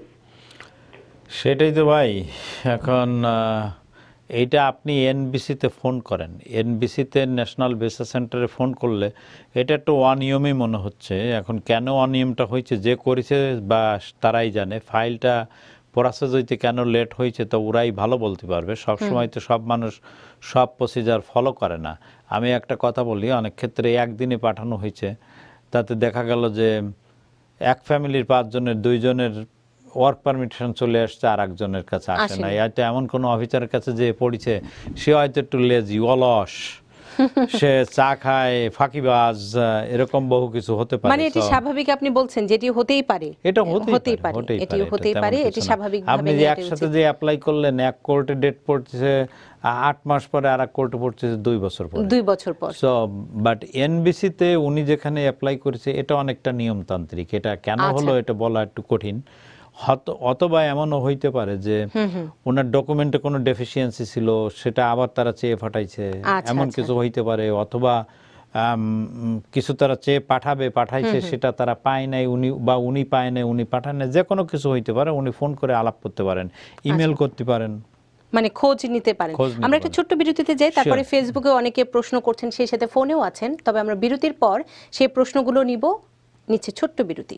Speaker 2: সেটাই তো ভাই, এখন এইটা আপনি এনবিসিতে ফোন করেন, এনবিসিতে ন্যাশনাল ভিসা সেন্টারে ফোন করলে এটা একটু অনিয়মই মনে হচ্ছে। এখন কেন অনিয়মটা হয়েছে যে করেছে বা তারাই জানে, ফাইলটা প্রসেস হইতে কেন লেট হয়েছে তো ওরাই ভালো বলতে পারবে। সব সময় তো সব মানুষ সব প্রসিজার ফলো করে না। আমি একটা কথা বলি, অনেক ক্ষেত্রে একদিনে পাঠানো হয়েছে, তাতে দেখা গেল যে এক ফ্যামিলির পাঁচজনের দুইজনের ওয়ার্ক পারমিশন চলে আসছে, আর একজনের কাছে আসে না। এটা এমন কোনো অফিসারের কাছে যে পড়েছে সে হয়তো একটু লেজি, অলস, সে চা খায়, ফাঁকিবাজ, এরকম বহু কিছু হতে পারে।
Speaker 1: মানে এটি স্বাভাবিক আপনি বলছেন, যেটি হতেই পারে,
Speaker 2: এটা হতেই পারে,
Speaker 1: এটি হতেই পারে, এটি স্বাভাবিক।
Speaker 2: আপনি যে একসাথে যে অ্যাপ্লাই করলেন, এক কোর্টে ডেট পড়ছে আট মাস পরে, আর এক কোর্টে পড়ছে দুই বছর পরে,
Speaker 1: দুই বছর পর।
Speaker 2: সো বাট এনবিসিতে উনি যেখানে অ্যাপ্লাই করেছে এটা অনেকটা নিয়মতান্ত্রিক। এটা কেন হলো এটা বলা একটু কঠিন। অথবা এমনও হইতে পারে যে ওনার ডকুমেন্টে কোনো ডেফিসিয়েন্সি ছিল, সেটা আবার তারা চেয়ে পাঠাইছে, এমন কিছু হইতে পারে। অথবা কিছু তারা চেয়ে পাঠাবে, পাঠাইছে, সেটা তারা পায় নাই, উনি বা উনি পায় নাই, উনি পাঠান নাই, যে কোনো কিছু হইতে পারে। উনি ফোন করে আলাপ করতে পারেন, ইমেল করতে পারেন,
Speaker 1: মানে খোঁজ নিতে পারেন। আমরা একটা ছোট্ট বিরতিতে যাই, তারপরে ফেসবুকে অনেকে প্রশ্ন করছেন, সেই সাথে ফোনেও আছেন। তবে আমরা বিরতির পর সেই প্রশ্নগুলো নিব। নিচ্ছে ছোট্ট বিরতি।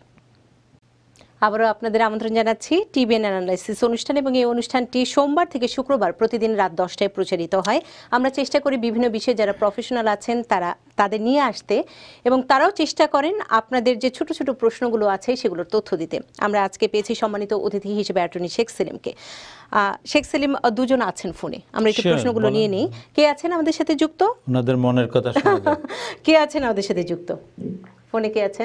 Speaker 1: আবারও আপনাদের আমন্ত্রণ জানাচ্ছি টিভিএন অ্যানালাইসিস অনুষ্ঠান, এবং এই অনুষ্ঠানটি সোমবার থেকে শুক্রবার প্রতিদিন রাত দশটায় প্রচারিত হয়। আমরা চেষ্টা করি বিভিন্ন বিষয়ে যারা প্রফেশনাল আছেন তারা তাদের নিয়ে আসতে, এবং তারাও চেষ্টা করেন আপনাদের যে ছোট ছোট প্রশ্নগুলো আছে সেগুলোর তথ্য দিতে। আমরা আজকে পেয়েছি সম্মানিত অতিথি হিসেবে অ্যাটর্নি শেখ সেলিমকে। শেখ সেলিম, দুজন আছেন ফোনে, আমরা একটু প্রশ্নগুলো নিয়ে নিই। কে আছেন আমাদের সাথে যুক্ত?
Speaker 2: ওনাদের মনের কথা শোনা যাক।
Speaker 1: কে আছেন আমাদের সাথে যুক্ত ফোনে? কে আছেন?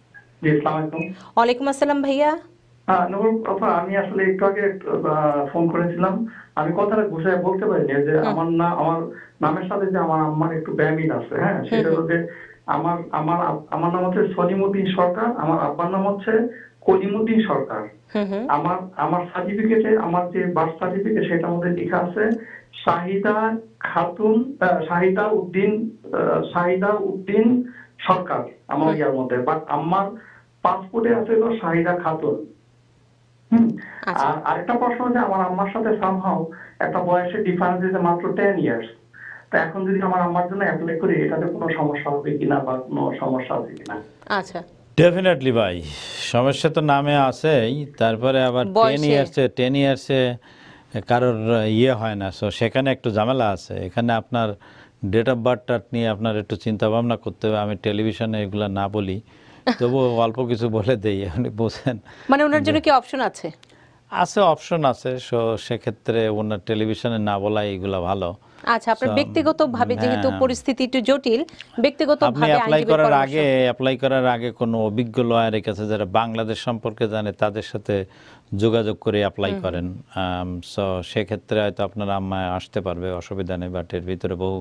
Speaker 3: ওয়ালাইকুম
Speaker 1: আসসালাম ভাইয়া।
Speaker 3: হ্যাঁ নূর আপা, আমি আসলে একটু আগে ফোন করেছিলাম, আমি কথাটা গুছায় বলতে পারিনি যে আমার না আমার নামের সাথে যে আমার আম্মার একটু ব্যামিল আছে। হ্যাঁ, সেটা হচ্ছে আমার আমার আমার নাম হচ্ছে সলিমউদ্দিন সরকার, আমার আব্বার নাম হচ্ছে কলিমউদ্দিন সরকার। আমার আমার সার্টিফিকেটে, আমার যে বার্থ সার্টিফিকেট সেটার মধ্যে লেখা আছে শাহিদা খাতুন, শাহিদা উদ্দিন, শাহিদা উদ্দিন সরকার আমার ইয়ার মধ্যে, বাট আমার পাসপোর্টে আছে তো শাহিদা খাতুন। হম আর আরেকটা প্রশ্ন হচ্ছে আমার আম্মার সাথে সামহাও একটা বয়সের ডিফারেন্স আছে মাত্র টেন ইয়ার্স। তো এখন যদি আমার আম্মার জন্য অ্যাপ্লাই করি এটাতে কোনো সমস্যা হবে কিনা বা কোনো সমস্যা আছে কিনা?
Speaker 1: আচ্ছা,
Speaker 2: ডেফিনেটলি ভাই, সমস্যা তো নামে আছেই, তারপরে আবার টেন ইয়ার্সে টেন ইয়ার্সে কারোর ইয়ে হয় না, সো সেখানে একটু ঝামেলা আছে। এখানে আপনার ডেট অফ বার্থটা নিয়ে আপনার একটু চিন্তা ভাবনা করতে হবে। আমি টেলিভিশনে এগুলো না বলি, তবু অল্প কিছু বলে দেই, আপনি বোঝেন।
Speaker 1: মানে ওনার জন্য কি অপশন আছে?
Speaker 2: আছে, অপশন আছে। সো সেক্ষেত্রে ওনার টেলিভিশনে না বলাই এগুলো ভালো।
Speaker 1: আচ্ছা, আপনার ব্যক্তিগতভাবে যেহেতু পরিস্থিতি একটু জটিল, ব্যক্তিগতভাবে
Speaker 2: আপনি অ্যাপ্লাই করার আগে অ্যাপ্লাই করার আগে কোনো অভিজ্ঞ লয়ারের কাছে যারা বাংলাদেশ সম্পর্কে জানে তাদের সাথে যোগাযোগ করে অ্যাপ্লাই করেন। সো সেক্ষেত্রে হয়তো আপনার আম্মা আসতে পারবে, অসুবিধা নেই। বাট এর ভিতরে বহু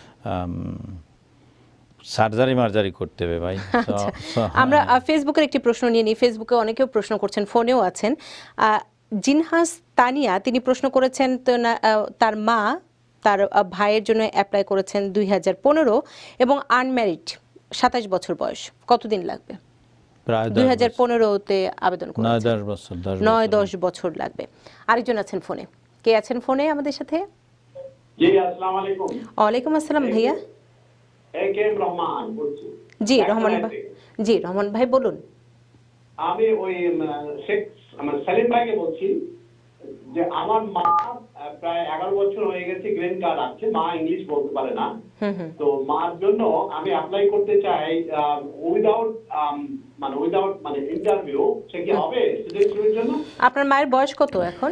Speaker 2: সার্জারি মার্জারি করতে হবে ভাই।
Speaker 1: আমরা ফেসবুকের একটি প্রশ্ন নিয়ে নিই। ফেসবুকে অনেকেও প্রশ্ন করছেন, ফোনেও আছেন। জিনহাস তানিয়া তিনি প্রশ্ন করেছেন, তার মা তার ভাইয়ের জন্য অ্যাপ্লাই করেছেন দুই হাজার পনেরো এবং আনম্যারিড, সাতাশ বছর বয়স, কতদিন লাগবে? দুই হাজার পনেরোতে আবেদন করেছেন, নয় দশ বছর লাগবে। আরেকজন আছেন ফোনে। কে আছেন ফোনে আমাদের সাথে?
Speaker 10: জি আসসালামু আলাইকুম।
Speaker 1: ওয়ালাইকুম আসসালাম ভাইয়া।
Speaker 10: এ কে এম রহমান বলছি।
Speaker 1: জি রহমান ভাই, জি রহমান ভাই বলুন।
Speaker 10: আমি ওই শেখ আমার সেলিম ভাইকে বলছি যে আমার মা প্রায় এগারো বছর হয়ে গেছে গ্রিন কার্ড আছে, মা ইংলিশ বলতে পারে না, তো মার জন্য আমি অ্যাপ্লাই করতে চাই উইদাউট মানে উইদাউট মানে ইন্টারভিউ, সে কি হবে সিটিজেনশিপের জন্য?
Speaker 1: আপনার মায়ের বয়স কত এখন?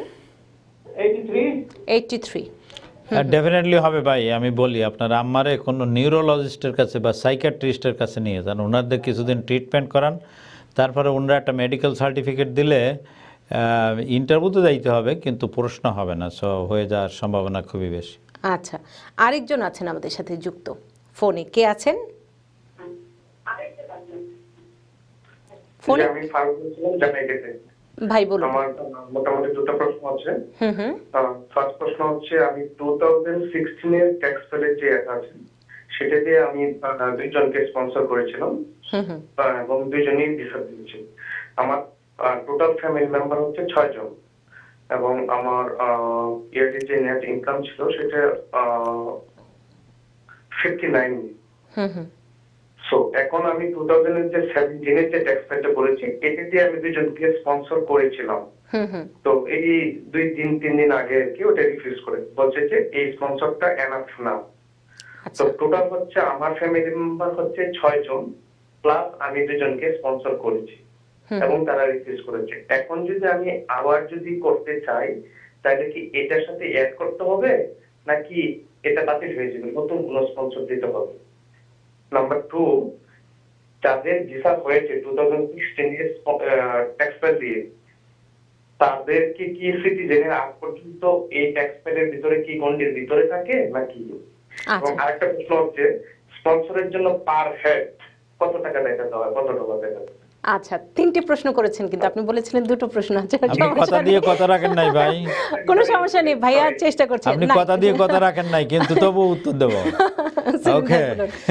Speaker 10: Eighty three.
Speaker 2: ডেফিনেটলি হবে ভাই। আমি বলি আপনার আম্মারে কোনো নিউরোলজিস্টের কাছে বা সাইকিয়াট্রিস্টের কাছে নিয়ে যান, ওনাদের কিছুদিন ট্রিটমেন্ট করান, তারপরে ওনারা একটা মেডিকেল সার্টিফিকেট দিলে ইন্টারভিউতে যাইতে হবে কিন্তু প্রশ্ন হবে না, সো হয়ে যাওয়ার সম্ভাবনা খুবই বেশি।
Speaker 1: আচ্ছা, আরেকজন আছেন আমাদের সাথে যুক্ত ফোনে, কে আছেন ফোনে?
Speaker 11: আমি ফারুক বলছিলাম জানাই গেছে।
Speaker 1: ভাই বলুন।
Speaker 11: আমার মোটামুটি দুটো প্রশ্ন আছে।
Speaker 1: হুম হুম।
Speaker 11: ফার্স্ট প্রশ্ন হচ্ছে আমি টু থাউজেন্ড সিক্সটিন এর ট্যাক্স পেলের যে অ্যাড আছে সেটা দিয়ে আমি দুইজনকে স্পন্সর করেছিলাম এবং দুইজনই ভিসা দিয়েছি। আমার টোটাল ফ্যামিলি মেম্বার হচ্ছে ছয় জন এবং আমার ইয়ারলি যে নেট ইনকাম ছিল সেটা ফিফটি নাইন। সো এখন আমি টু থাউজেন্ড এর যে সেভেন্টিন এর যে ট্যাক্স পেটা করেছি এটা দিয়ে আমি দুইজনকে স্পন্সর করেছিলাম। তো এই দুই দিন তিন দিন আগে আর কি ওটা রিফিউজ করে বলছে যে এই স্পন্সরটা এনাফ না। তো টোটাল হচ্ছে আমার ফ্যামিলি মেম্বার হচ্ছে ছয় জন প্লাস আমি দুজনকে স্পন্সর করেছি এবং তারা রিফিউজ করেছে। এখন যদি আমি আবার যদি করতে চাই তাহলে কি এটার সাথে অ্যাড করতে হবে নাকি এটা বাতিল হয়ে যাবে, নতুন কোনো স্পন্সর দিতে হবে? নাম্বার টু, যাদের ভিসা হয়েছে টু থাউজেন্ড সিক্সটিন এর ট্যাক্স পেড দিয়ে তাদেরকে কি সিটিজেনের আগ পর্যন্ত এই ট্যাক্স পেডের ভিতরে কি গন্ডির ভিতরে থাকে নাকি? এবং আরেকটা প্রশ্ন হচ্ছে স্পন্সরের জন্য পার হেড কত টাকা দেখাতে হয়, কত টাকা দেখাতে?
Speaker 1: আচ্ছা, তিনটি প্রশ্ন করেছেন কিন্তু আপনি বলেছিলেন দুটো প্রশ্ন আছে।
Speaker 2: আপনি কথা দিয়ে কথা রাখেন নাই ভাই।
Speaker 1: কোনো সমস্যা নেই ভাইয়া, চেষ্টা করছেন।
Speaker 2: আপনি কথা দিয়ে কথা রাখেন নাই কিন্তু তবু উত্তর দেব। ওকে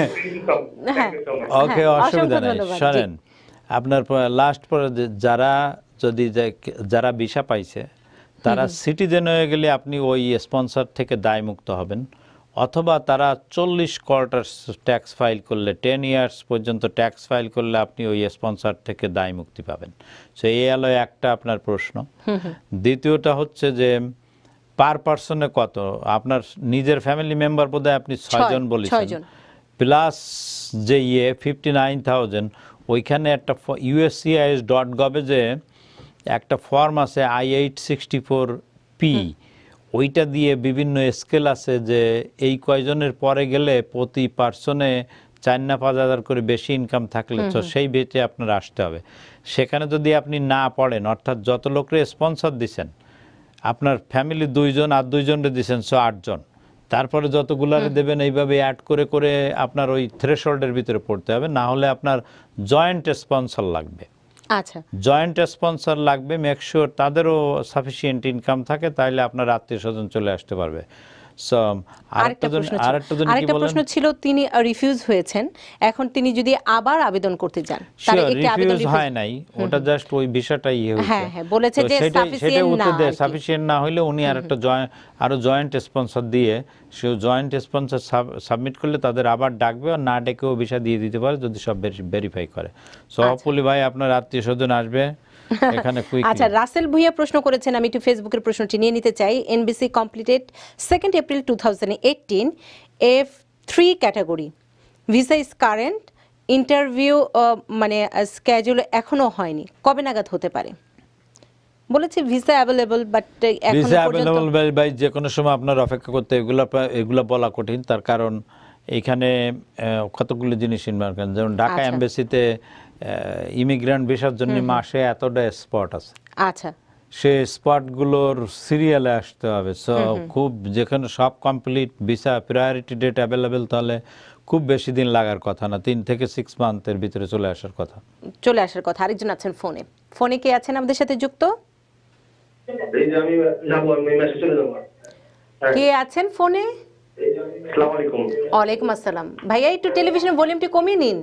Speaker 2: ওকে, অসুবিধা নেই। শুনেন, আপনার লাস্ট পরে যারা যদি যারা ভিসা পাইছে তারা সিটিজেন হয়ে গেলে আপনি ওই স্পন্সর থেকে দায় মুক্ত হবেন, অথবা তারা চল্লিশ কোয়ার্টার ট্যাক্স ফাইল করলে টেন ইয়ার্স পর্যন্ত ট্যাক্স ফাইল করলে আপনি ওই স্পন্সর থেকে দায় মুক্তি পাবেন। সো এই হলো একটা আপনার প্রশ্ন। দ্বিতীয়টা হচ্ছে যে পার পার্সনে কত, আপনার নিজের ফ্যামিলি মেম্বার বোধহয় আপনি ছয়জন বলেছেন, প্লাস যে ইয়ে ফিফটি নাইন থাউজেন্ড, ওইখানে একটা ইউএসসিআইএস ডট গভে যে একটা ফর্ম আছে I eight sixty four P, ওইটা দিয়ে বিভিন্ন স্কেল আছে যে এই কয়জনের পরে গেলে প্রতি পার্সনে চার না পাঁচ হাজার করে বেশি ইনকাম থাকলে তো সেই বেটে আপনার আসতে হবে। সেখানে যদি আপনি না পড়েন, অর্থাৎ যত লোকরে স্পন্সর দিচ্ছেন আপনার ফ্যামিলি দুইজন আর দুইজনরে দিচ্ছেন, সো আটজন, তারপরে যতগুলারে দেবেন এইভাবে অ্যাড করে করে আপনার ওই থ্রেশহোল্ডের ভিতরে পড়তে হবে, না হলে আপনার জয়েন্ট স্পন্সর লাগবে।
Speaker 1: আচ্ছা,
Speaker 2: জয়েন্ট স্পন্সর লাগবে, মেক শিওর তাদেরও সাফিসিয়েন্ট ইনকাম থাকে, তাইলে আপনার আত্মীয় স্বজন চলে আসতে পারবে।
Speaker 1: আরেকটা প্রশ্ন ছিল, তিনি রিফিউজ হয়েছেন, এখন তিনি যদি আবার আবেদন করতে চান তাহলে একটি আবেদন
Speaker 2: হয় নাই, ওটা জাস্ট ওই ভিসাটাই ইয়ে হয়েছে।
Speaker 1: হ্যাঁ হ্যাঁ, বলেছে যে সাফিসিয়েন্ট না,
Speaker 2: সাফিসিয়েন্ট না হলে উনি আরেকটা আরো জয়েন্ট স্পন্সর দিয়ে সে জয়েন্ট স্পন্সর সাবমিট করলে তাদের আবার ডাকবে, আর না ডেকেও ভিসা দিয়ে দিতে পারে যদি সব ভেরিফাই করে। সো হপফুলি ভাই আপনার আত্মীয় স্বজন আসবে এখানে কুইকলি।
Speaker 1: আচ্ছা, রাসেল ভুইয়া প্রশ্ন করেছেন, আমি একটু ফেসবুকের প্রশ্নটি নিয়ে নিতে চাই। NVC completed second April two thousand eighteen, F three category, visa is current, interview মানে স্কেজুল এখনো হয়নি, কবে নাগাদ হতে পারে? বলেছে visa available, but
Speaker 2: visa available ভাই যে কোনো সময় আপনার অপেক্ষা করতে, এগুলো এগুলো বলা কঠিন, তার কারণ এইখানে কতগুলো জিনিস ইনভলভ করেন, যেমন ঢাকা এমবাসিতে ইমিগ্রেন্ট ভিসার জন্য মাসে এতটা স্পট আছে।
Speaker 1: আচ্ছা,
Speaker 2: সে স্পটগুলোর সিরিয়ালে আসতে হবে। সো খুব যেখানে সব complete visa priority date available, তাহলে খুব বেশি দিন লাগার কথা না, তিন থেকে সিক্স মান্থের ভিতরে চলে আসার কথা
Speaker 1: চলে আসার কথা আরেকজন আছেন ফোনে। ফোনে কে আছেন আমাদের সাথে যুক্ত? কে আছেন ফোনে?
Speaker 11: আসসালামু আলাইকুম।
Speaker 1: ওয়ালাইকুম আসসালাম। ভাইয়া একটু টেলিভিশনের ভলিউমটি কমিয়ে নিন।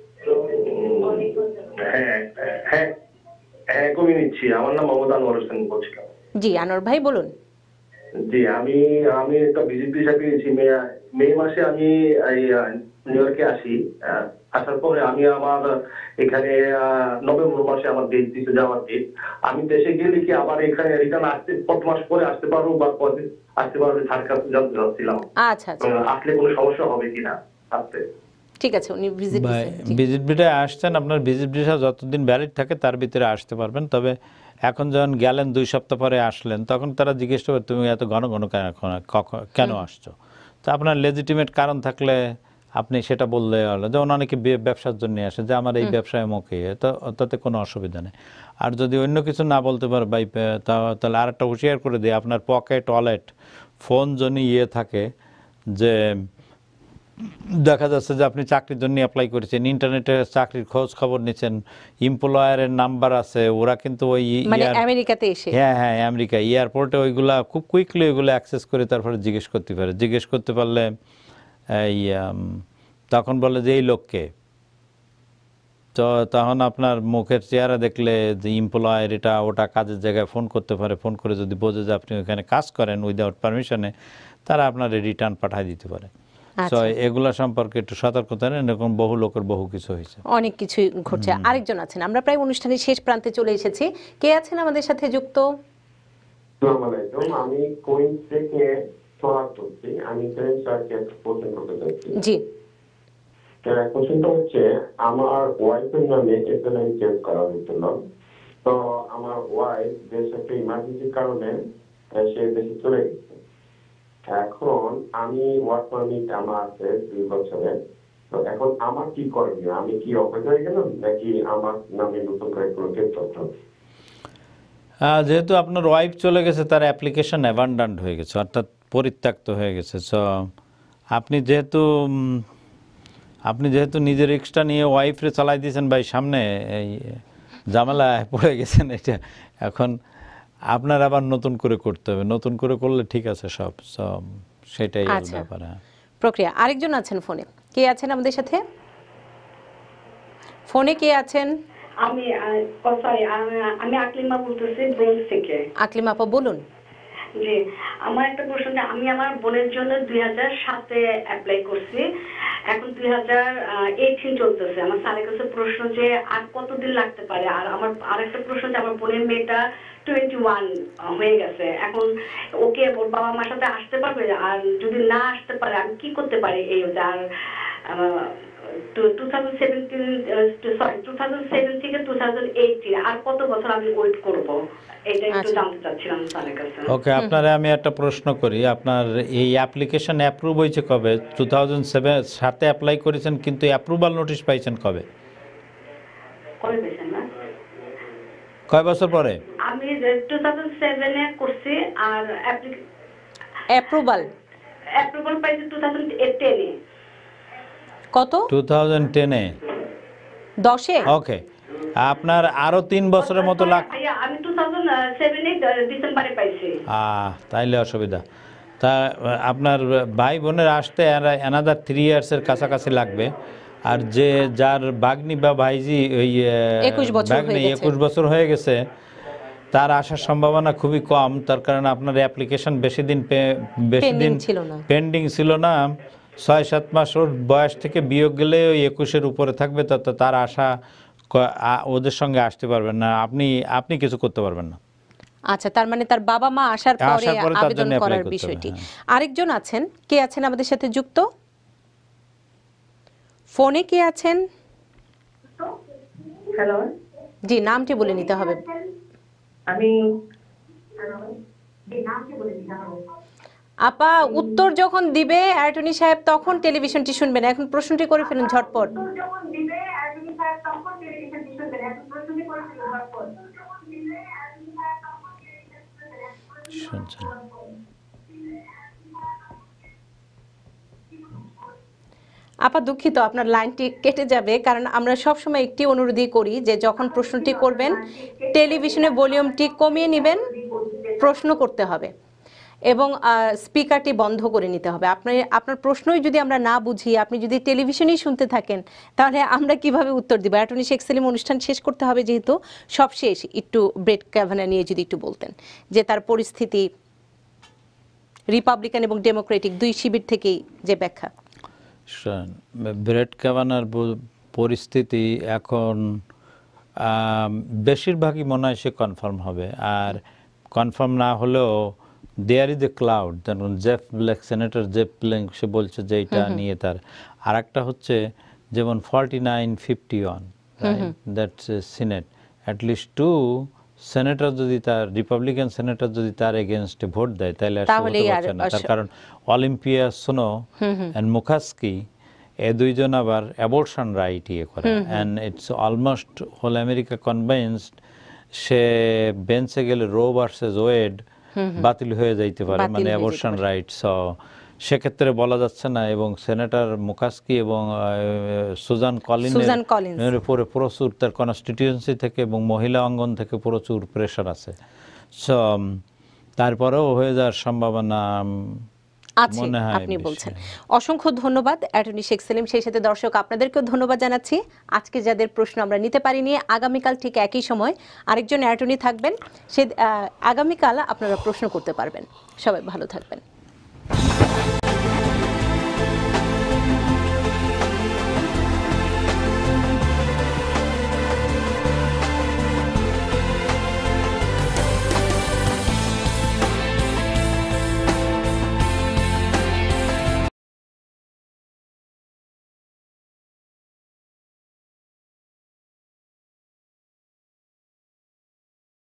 Speaker 11: হ্যাঁ হ্যাঁ হ্যাঁ কমিয়ে নিচ্ছি। আমার নাম মোহাম্মদ আনোয়ার হোসেন বলছিলাম।
Speaker 1: জি আনোয়ার ভাই বলুন।
Speaker 11: জি আমি আমি একটা ভিজিট ভিসা পেয়েছি মে মে মাসে আমি এই আহ, নিউ ইয়র্কে আসি। আহ, আসার পরে আমি আমার এখানে আহ, নভেম্বর মাসে আমার ডেট দিতে যাওয়ার ডেট। আমি দেশে গেলে কি আবার এখানে রিটার্ন আসতে কত মাস পরে আসতে পারবো বা পরে আসতে পারবো স্যার কাছে জানতে চাচ্ছিলাম।
Speaker 1: আচ্ছা আচ্ছা
Speaker 11: আহ, আসলে কোনো সমস্যা হবে কিনা আসতে?
Speaker 1: ঠিক আছে, উনি ভিজিট
Speaker 2: ভিজিট ভিসায় আসছেন, আপনার ভিজিট ভিসা যতদিন ভ্যালিড থাকে তার ভিতরে আসতে পারবেন। তবে এখন যখন গেলেন দুই সপ্তাহ পরে আসলেন, তখন তারা জিজ্ঞেস করবে তুমি এত ঘন ঘন কেন কখন- কেন আসছো। তো আপনার লেজিটিমেট কারণ থাকলে আপনি সেটা বললে হলো। যেমন অনেকে বে- ব্যবসার জন্য আসে যে আমার এই ব্যবসায় মুখে, তো তাতে কোনো অসুবিধা নেই। আর যদি অন্য কিছু না বলতে পারে ভাই, তা- তাহলে আর একটা হুঁশিয়ার করে দিই, আপনার পকেট ওয়ালেট ফোন যদি ইয়ে থাকে যে দেখা যাচ্ছে যে আপনি চাকরির জন্য অ্যাপ্লাই করেছেন, ইন্টারনেটে চাকরির খোঁজ খবর নিচ্ছেন, এমপ্লয়ারের নাম্বার আছে, ওরা কিন্তু ওই
Speaker 1: মানে
Speaker 2: ইয়ার-
Speaker 1: আমেরিকাতে এসে
Speaker 2: হ্যাঁ হ্যাঁ আমেরিকা এয়ারপোর্টে ওইগুলা খুব কুইকলি ওইগুলো অ্যাক্সেস করে তারপরে জিজ্ঞেস করতে পারে। জিজ্ঞেস করতে পারলে এই উম, তখন বলে যে এই লোককে, তো তখন আপনার মুখের চেহারা দেখলে যে এমপ্লয়ার এটা ওটা কাজের জায়গায় ফোন করতে পারে। ফোন করে যদি বোঝে যে আপনি ওখানে কাজ করেন উইদাউট পারমিশনে, তারা আপনার রিটার্ন পাঠিয়ে দিতে পারে। তো এগুলা সম্পর্কে একটু সতর্কতা নেন, এরকম বহু লোকের বহু কিছু হয়েছে,
Speaker 1: অনেক কিছুই ঘটছে। আরেকজন আছেন, আমরা প্রায় অনুষ্ঠানের শেষ প্রান্তে চলে এসেছি। কে আছেন আমাদের সাথে যুক্ত?
Speaker 12: আসসালামু আলাইকুম, আমি কোইন থেকে সোহাগ বলছি। আমি স্যারকে একটা প্রশ্ন করতে চাচ্ছি।
Speaker 1: জি,
Speaker 12: কোশ্চেনটা হচ্ছে আমার ওয়াইফের নামে এসএলআই চেক করা হয়েছিল। তো আমার ওয়াইফ দেশে একটা ইমার্জেন্সির কারণে সে দেশে চলে গেছে। এখন আমি ওয়ার্ক পারমিট আমার আছে দুই বছরের। তো এখন আমার কি করণীয়? আমি কি অবৈধ হয়ে গেলাম নাকি আমার নামে নতুন করে কোনো কেস করতে হবে?
Speaker 2: আহ, যেহেতু আপনার ওয়াইফ চলে গেছে, তার অ্যাপ্লিকেশন অ্যাবান্ডান্ট হয়ে গেছে, অর্থাৎ পরিত্যক্ত হয়ে গেছে। সো আপনি যেহেতু উম, আপনি যেহেতু নিজের রিক্সটা নিয়ে ওয়াইফরে চালাই দিয়েছেন ভাই, সামনে এই ঝামেলায় পড়ে গেছেন, এটা এখন আপনার আবার নতুন করে করতে হবে। নতুন করে করলে ঠিক আছে সব, সব সেটাই হলো
Speaker 1: আচ্ছা।
Speaker 2: ব্যাপার। হ্যাঁ,
Speaker 1: প্রক্রিয়া। আরেকজন আছেন ফোনে, কে আছেন আমাদের সাথে? ফোনে কে আছেন?
Speaker 13: আমি সরি আমি আকলিমা বলতেছি ব্রোঞ্জ থেকে।
Speaker 1: আকলিমা আপা বলুন।
Speaker 13: জি, আমার একটা প্রশ্ন, যে আমি আমার বোনের জন্য দুই হাজার সাতে অ্যাপ্লাই করছি, এখন দুই হাজার এইটিন চলতেছে। আমার স্যারের কাছে প্রশ্ন যে আর কতদিন লাগতে পারে। আর আমার আরেকটা প্রশ্ন যে আমার বোনের মেয়েটা টোয়েন্টি ওয়ান হয়ে গেছে, এখন ওকে ওর বাবা মার সাথে আসতে পারবে? আর যদি না আসতে পারে আমি কি করতে পারি? এই আর two thousand seventeen sorry two thousand seven থেকে টু থাউজেন্ড এইটিন আর কত বছর আমি ওয়েট করবো, এটা একটু জানতে চাচ্ছিলাম স্যারের কাছে।
Speaker 2: ওকে, আপনারা আমি একটা প্রশ্ন করি, আপনার এই অ্যাপ্লিকেশন অ্যাপ্রুভ হয়েছে কবে? টু থাউজেন্ড সেভেন সাতে অ্যাপ্লাই করেছেন, কিন্তু অ্যাপ্রুভাল নোটিশ পাইছেন কবে?
Speaker 13: কবে পেয়েছেন না?
Speaker 2: কয় বছর পরে?
Speaker 13: আমি টু থাউজেন্ড সেভেনে করছি আর
Speaker 1: অ্যাপ্রুভাল
Speaker 13: অ্যাপ্রুভাল পাইছি টু থাউজেন্ড টেনে।
Speaker 1: কত?
Speaker 2: টু থাউজেন্ড টেনে
Speaker 1: দশে।
Speaker 2: ওকে, আপনার আরো তিন বছরের মতো লাগ।
Speaker 13: ভাইয়া আমি টু থাউজেন্ড সেভেনে ডিসেম্বরে পাইছি।
Speaker 2: আহ তাইলে অসুবিধা। তা আপনার ভাই বোনের আসতে অ্যানাদার থ্রি ইয়ার্সের কাছাকাছি লাগবে। আর যে যার বাগনি বা ভাইজি ওই বাগনি একুশ বছর হয়ে গেছে, তার আসার সম্ভাবনা খুবই কম। তার কারণে আপনার অ্যাপ্লিকেশন বেশি দিন বেশি দিন পেন্ডিং ছিল না, ছয় সাত মাস ওর বয়স থেকে বিয়োগ গেলে ওই একুশের উপরে থাকবে। তত তার আশা ওদের সঙ্গে আসতে পারবেন না, আপনি আপনি কিছু করতে পারবেন না।
Speaker 1: আচ্ছা, তার মানে তার বাবা মা আসার পরে আবেদন করার বিষয়টি। আরেকজন আছেন, কে আছেন আমাদের সাথে যুক্ত? ফোনে কে আছেন?
Speaker 14: হ্যালো,
Speaker 1: জি, নামটি বলে নিতে হবে।
Speaker 14: আমি
Speaker 1: আপা উত্তর যখন দিবে অ্যাটর্নি সাহেব তখন টেলিভিশনটি শুনবেন। এখন প্রশ্নটি করে ফেলুন ঝটপট।
Speaker 2: শুনছেন?
Speaker 1: আপা দুঃখিত, আপনার লাইনটি কেটে যাবে, কারণ আমরা সবসময় একটি অনুরোধই করি যে যখন প্রশ্নটি করবেন টেলিভিশনে ভলিউমটি কমিয়ে নেবেন, প্রশ্ন করতে হবে এবং স্পিকারটি বন্ধ করে নিতে হবে। আপনার আপনার প্রশ্নই যদি আমরা না বুঝি, আপনি যদি টেলিভিশনেই শুনতে থাকেন, তাহলে আমরা কিভাবে উত্তর দিব? অ্যাটর্নি শেখ সেলিম অনুষ্ঠান শেষ করতে হবে, যেহেতু সব শেষ। একটু ব্রেড ক্যাভানা নিয়ে যদি একটু বলতেন যে তার পরিস্থিতি। রিপাবলিকান এবং ডেমোক্রেটিক দুই শিবির থেকেই যে ব্যাখ্যা।
Speaker 2: ব্রেট ক্যাভানার পরিস্থিতি এখন বেশিরভাগই মনে হয় সে কনফার্ম হবে, আর কনফার্ম না হলেও দেয়ার ইজ এ ক্লাউড। যেমন Jeff Black, senator Jeff Black সে বলছে যে এটা নিয়ে তার, আর একটা হচ্ছে যেমন forty nine fifty one that's senate, at least two senator যদি তার রিপাবলিকান সেনেটর যদি তার এগেনস্টে ভোট দেয় তাহলে আর হতে পারছে না। তার কারণ অলিম্পিয়া সোনো অ্যান্ড মুখাস্কি এ দুইজন আবার অ্যাবর্শন রাইট ইয়ে করে, and it's almost whole America convinced সে বেঞ্চে গেলে রো ভার্সেস ওয়েড বাতিল হয়ে যাইতে পারে, মানে অ্যাবর্শন রাইট। সো সেক্ষেত্রে বলা যাচ্ছে না। এবং সেনেটর মুখাস্কি এবং সুজান কলিনের উপরে প্রচুর তার কনস্টিটিউয়েন্সি থেকে এবং মহিলা অঙ্গন থেকে প্রচুর প্রেশার আছে। সো তারপরেও হয়ে যাওয়ার সম্ভাবনা
Speaker 1: আছে আপনি বলছেন। অসংখ্য ধন্যবাদ অ্যাটর্নি শেখ সেলিম। সেই সাথে দর্শক আপনাদেরকেও ধন্যবাদ জানাচ্ছি। আজকে যাদের প্রশ্ন আমরা নিতে পারিনি, আগামীকাল ঠিক একই সময় আরেকজন অ্যাটর্নি থাকবেন, সে আগামীকাল আপনারা প্রশ্ন করতে পারবেন। সবাই ভালো থাকবেন।